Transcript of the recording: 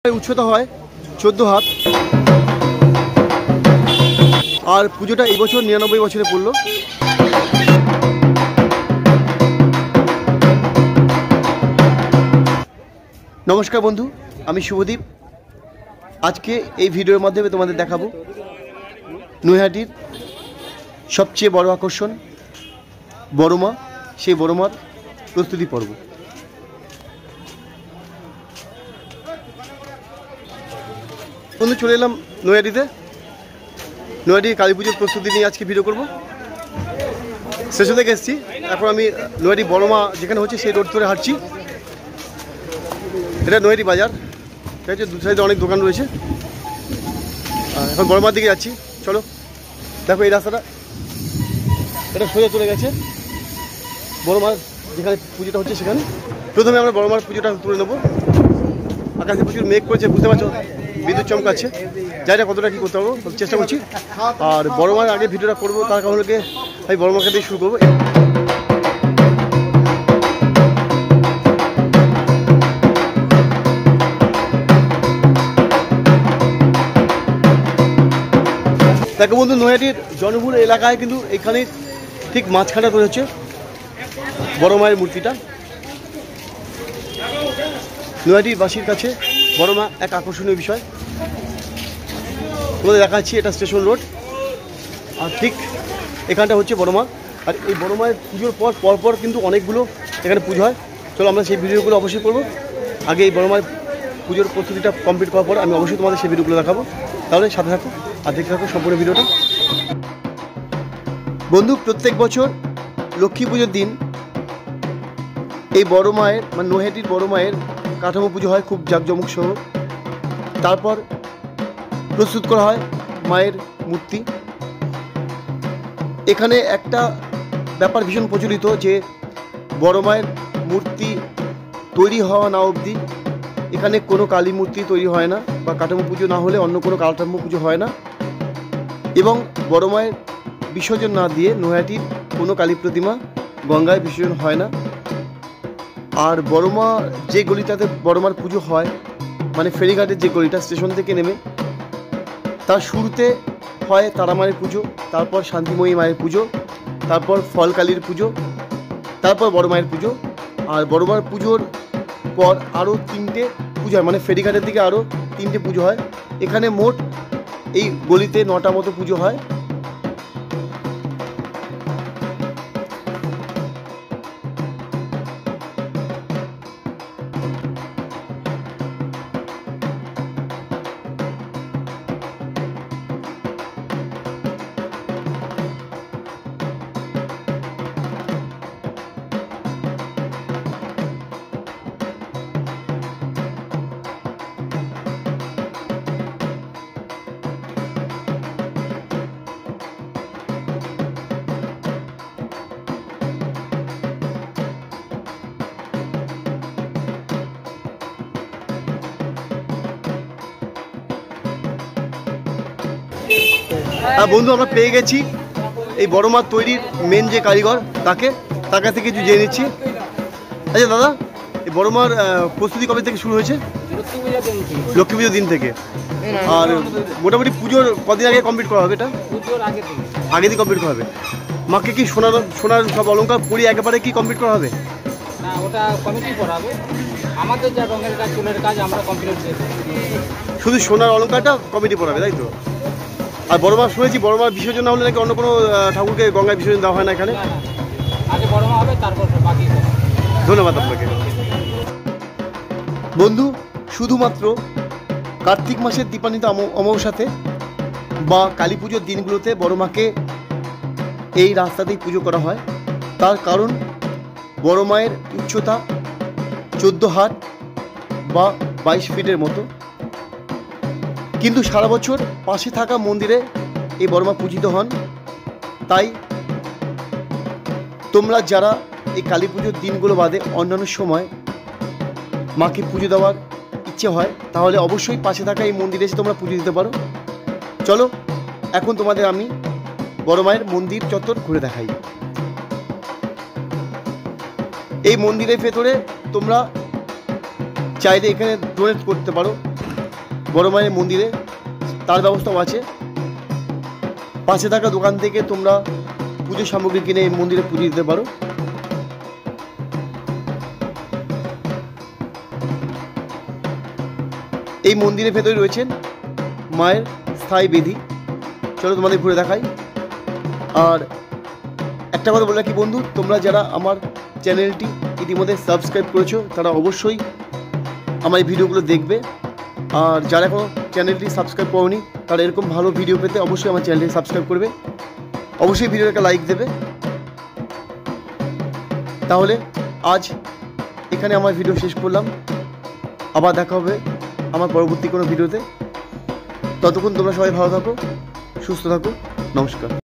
উচ্চতা হয় 14 হাত। আর পুজোটা এই বছর 99 বছরে পড়লো। নমস্কার বন্ধু, আমি শুভদীপ। আজকে এই ভিডিওর মাধ্যমে তোমাদের দেখাবো নৈহাটির সবচেয়ে বড় আকর্ষণ বড়মা, সেই বড়মার প্রস্তুতি পর্ব। বন্ধু, চলে এলাম নৈহাটিতে। নৈহাটির কালী পুজোর প্রস্তুতি নিয়ে আজকে ভিডিও করব। স্টেশন থেকে এসেছি, এখন আমি নৈহাটি বড়মা যেখানে হচ্ছে সেই রোড ধরে হাঁটছি। এটা নৈহাটি বাজার, ঠিক আছে। দু সাইডে অনেক দোকান রয়েছে। এখন বড়মার দিকে যাচ্ছি, চলো। দেখো এই রাস্তাটা, এটা সোজা চলে গেছে বড়মার যেখানে পুজোটা হচ্ছে সেখানে। প্রথমে আমরা বড়মার পুজোটা তুলে নেবো। আকাশে প্রচুর মেঘ করেছে, বুঝতে পারছো, বিদ্যুৎ চমকাচ্ছে। জানি না কতটা কী করতে পারবো, চেষ্টা করছি। আর বড়মার আগে ভিডিওটা করবো, তার কারণকে আমি বড়মাকে দিয়ে শুরু করবো। দেখো বন্ধু, নৈহাটির জনবহুল এলাকায় কিন্তু এখানে ঠিক মাঝখানে রয়েছে বড় মায়ের মূর্তিটা। নৈহাটিবাসীর কাছে বড় মা এক আকর্ষণীয় বিষয়। তোমাদের দেখাচ্ছি, এটা স্টেশন রোড, আর ঠিক এখানটা হচ্ছে বড় মা। আর এই বড় মায়ের পুজোর পরপর কিন্তু অনেকগুলো এখানে পুজো হয়। চলো আমরা সেই ভিডিওগুলো অবশ্যই করবো। আগে এই বড় মায়ের পুজোর প্রস্তুতিটা কমপ্লিট করার পর আমি অবশ্যই তোমাদের সেই ভিডিওগুলো দেখাবো। তাহলে সাথে থাকো আর দেখতে থাকো সম্পূর্ণ ভিডিওটা। বন্ধু, প্রত্যেক বছর লক্ষ্মী পুজোর দিন এই বড় মায়ের মানে নৈহাটির বড় মায়ের কাঠামো পুজো হয় খুব জাঁকজমক সহ। তারপর প্রস্তুত করা হয় মায়ের মূর্তি। এখানে একটা ব্যাপার ভীষণ প্রচলিত যে বড় মায়ের মূর্তি তৈরি হওয়া না অবধি এখানে কোনো কালী মূর্তি তৈরি হয় না, বা কাঠামো পুজো না হলে অন্য কোনো কাঠামো পুজো হয় না। এবং বড় মায়ের বিসর্জন না দিয়ে নৈহাটির কোনো কালী প্রতিমা গঙ্গায় বিসর্জন হয় না। আর বড়মা যে গলিটাতে বড়মার পুজো হয়, মানে ফেরিঘাটের যে গলিটা, স্টেশন থেকে নেমে তার শুরুতে হয় তারা মায়ের পুজো, তারপর শান্তিময়ী মায়ের পুজো, তারপর ফলকালীর পুজো, তারপর বড় মায়ের পুজো। আর বড় মায়ের পুজোর পর আরও 3টে পুজো হয়, মানে ফেরিঘাটের দিকে আরও 3টে পুজো হয়। এখানে মোট এই গলিতে 9টা মতো পুজো হয়। আর বন্ধু, আমরা পেয়ে গেছি এই বড় মার তৈরির মেন যে কারিগর, তার কাছ থেকে কিছু জেনে নিচ্ছি। আচ্ছা দাদা, এই বড় মার প্রস্তুতি কবে থেকে শুরু হয়েছে? লক্ষ্মী পুজোর দিন থেকে। আর মোটামুটি পুজোর কদিন আগে কমপ্লিট করা হবে? এটা আগে দিয়ে কমপ্লিট করা হবে। মাকে কি সোনার সব অলঙ্কার পরিয়ে একেবারে কি কমপ্লিট করা হবে? না, ওটা কমিটি করাবে। আমাদের যা রঙের কাজ, চুলের কাজ আমরা কমপ্লিট করব। শুধু সোনার অলঙ্কারটা কমিটি পড়াবে, তাই তো? আর বড় মা শুনেছি বড় মার বিসর্জন না হলে নাকি অন্য কোনো ঠাকুরকে গঙ্গায় বিসর্জন দেওয়া হয় না এখানে। আগে বড় মা হবে, তারপর বাকি। ধন্যবাদ আপনাকে। বন্ধু, শুধুমাত্র কার্তিক মাসের দীপান্বিতা অমাবস্যাতে বা কালী পুজোর দিনগুলোতে বড় মাকে এই রাস্তাতেই পুজো করা হয়। তার কারণ বড় মায়ের উচ্চতা 14 হাত বা 22 ফিটের মতো। কিন্তু সারা বছর পাশে থাকা মন্দিরে এই বড় মা পূজিত হন। তাই তোমরা যারা এই কালী পুজোর দিনগুলো বাদে অন্যান্য সময় মাকে পুজো দেওয়ার ইচ্ছে হয়, তাহলে অবশ্যই পাশে থাকা এই মন্দিরে এসে তোমরা পুজো দিতে পারো। চলো এখন তোমাদের আমি বড় মায়ের মন্দির চত্বর ঘুরে দেখাই। এই মন্দিরের ভেতরে তোমরা চাইলে এখানে ডোনেট করতে পারো, বড় মায়ের মন্দিরে তার ব্যবস্থাও আছে। পাশে থাকা দোকান থেকে তোমরা পুজোর সামগ্রী কিনে এই মন্দিরে পুজো দিতে পারো। এই মন্দিরের ভেতরে রয়েছেন মায়ের স্থায়ী বেদি। চলো তোমাদের ঘুরে দেখাই। আর একটা কথা বলে রাখি বন্ধু, তোমরা যারা আমার চ্যানেলটি ইতিমধ্যে সাবস্ক্রাইব করেছো তারা অবশ্যই আমার এই ভিডিওগুলো দেখবে। আর যারা এখনও চ্যানেলটি সাবস্ক্রাইব করোনি তারা এরকম ভালো ভিডিও পেতে অবশ্যই আমার চ্যানেলটি সাবস্ক্রাইব করবে। অবশ্যই ভিডিওটা একটা লাইক দেবে। তাহলে আজ এখানে আমার ভিডিও শেষ করলাম। আবার দেখা হবে আমার পরবর্তী কোনো ভিডিওতে। ততক্ষণ তোমরা সবাই ভালো থাকো, সুস্থ থাকো। নমস্কার।